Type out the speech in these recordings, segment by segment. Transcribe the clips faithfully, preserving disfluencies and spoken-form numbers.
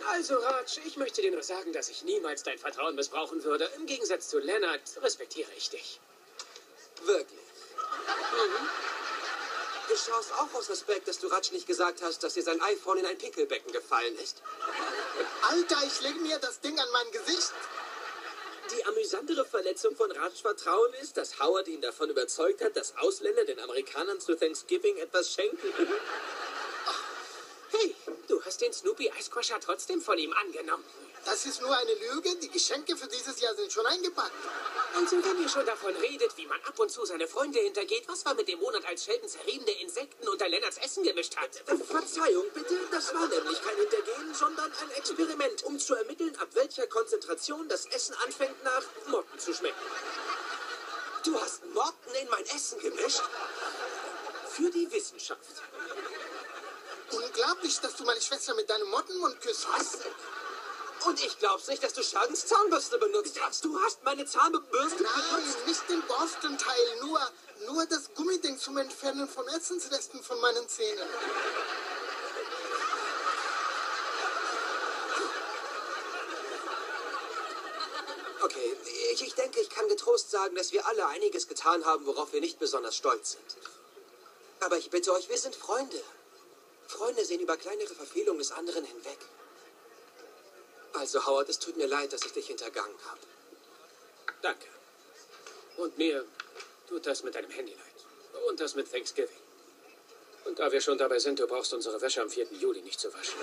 Also, Raj, ich möchte dir nur sagen, dass ich niemals dein Vertrauen missbrauchen würde. Im Gegensatz zu Leonard respektiere ich dich. Wirklich? Mhm. Du schaust auch aus Respekt, dass du Raj nicht gesagt hast, dass dir sein iPhone in ein Pickelbecken gefallen ist. Alter, ich lege mir das Ding an mein Gesicht. Die amüsantere Verletzung von Rajs Vertrauen ist, dass Howard ihn davon überzeugt hat, dass Ausländer den Amerikanern zu Thanksgiving etwas schenken. Hey, du hast den Snoopy Eisquasher trotzdem von ihm angenommen. Das ist nur eine Lüge. Die Geschenke für dieses Jahr sind schon eingepackt. Also, wenn ihr schon davon redet, wie man ab und zu seine Freunde hintergeht, was war mit dem Monat, als Sheldon zerriebene Insekten unter Leonards Essen gemischt hat? Verzeihung, bitte, das war nämlich kein Hintergehen, sondern ein Experiment, um zu ermitteln, ab welcher Konzentration das Essen anfängt nach Motten zu schmecken. Du hast Motten in mein Essen gemischt? Für die Wissenschaft. Unglaublich, dass du meine Schwester mit deinem Mottenmund küsst. Was? Und ich glaub's nicht, dass du Sheldons Zahnbürste benutzt hast. Du hast meine Zahnbürste Nein, benutzt. nicht den Borstenteil, nur, nur das Gummiding zum Entfernen von Essensresten von meinen Zähnen. Okay, ich, ich denke, ich kann getrost sagen, dass wir alle einiges getan haben, worauf wir nicht besonders stolz sind. Aber ich bitte euch, wir sind Freunde. Freunde sehen über kleinere Verfehlungen des anderen hinweg. Also, Howard, es tut mir leid, dass ich dich hintergangen habe. Danke. Und mir tut das mit deinem Handy leid. Und das mit Thanksgiving. Und da wir schon dabei sind, du brauchst unsere Wäsche am vierten Juli nicht zu waschen.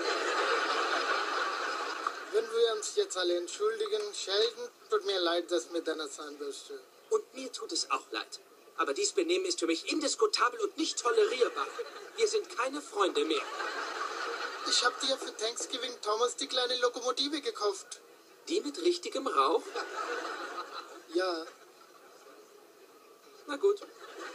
Wenn wir uns jetzt alle entschuldigen, Sheldon, tut mir leid, das mit deiner Zahnbürste. Und mir tut es auch leid. Aber dies Benehmen ist für mich indiskutabel und nicht tolerierbar. Wir sind keine Freunde mehr. Ich habe dir für Thanksgiving Thomas die kleine Lokomotive gekauft. Die mit richtigem Rauch? Ja. Na gut.